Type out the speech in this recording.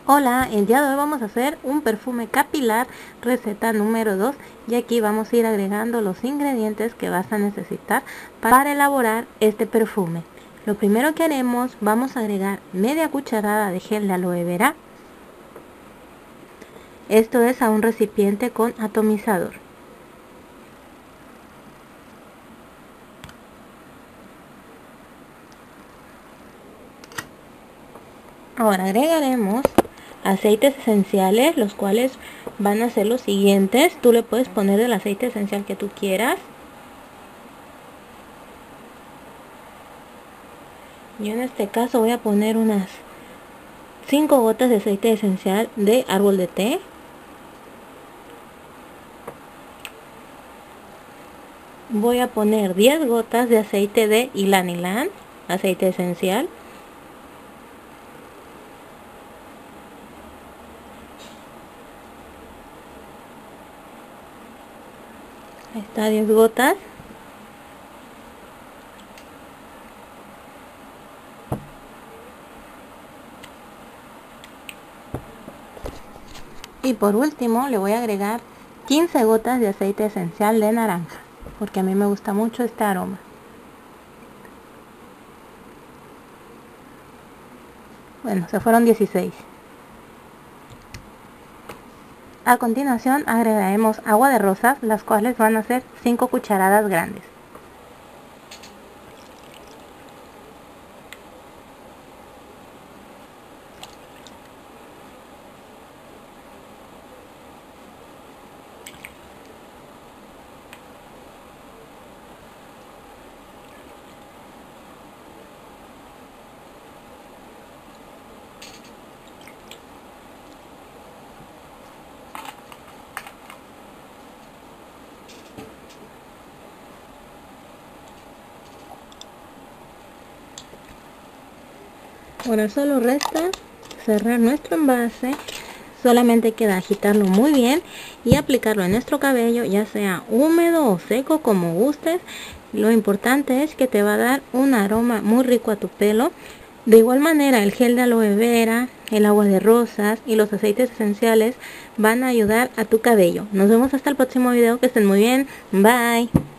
Hola, el día de hoy vamos a hacer un perfume capilar, receta número 2, y aquí vamos a ir agregando los ingredientes que vas a necesitar para elaborar este perfume. Lo primero que haremos, vamos a agregar media cucharada de gel de aloe vera. Esto es a un recipiente con atomizador. Ahora agregaremos aceites esenciales, los cuales van a ser los siguientes. Tú le puedes poner el aceite esencial que tú quieras. Yo en este caso voy a poner unas 5 gotas de aceite esencial de árbol de té. Voy a poner 10 gotas de aceite de ylang ylang, aceite esencial. Ahí está, 10 gotas. Y por último le voy a agregar 15 gotas de aceite esencial de naranja, porque a mí me gusta mucho este aroma. Bueno, se fueron 16. A continuación agregaremos agua de rosas, las cuales van a ser 5 cucharadas grandes. Ahora solo resta cerrar nuestro envase. Solamente queda agitarlo muy bien y aplicarlo en nuestro cabello, ya sea húmedo o seco, como gustes. Lo importante es que te va a dar un aroma muy rico a tu pelo. De igual manera, el gel de aloe vera, el agua de rosas y los aceites esenciales van a ayudar a tu cabello. Nos vemos hasta el próximo video. Que estén muy bien. Bye.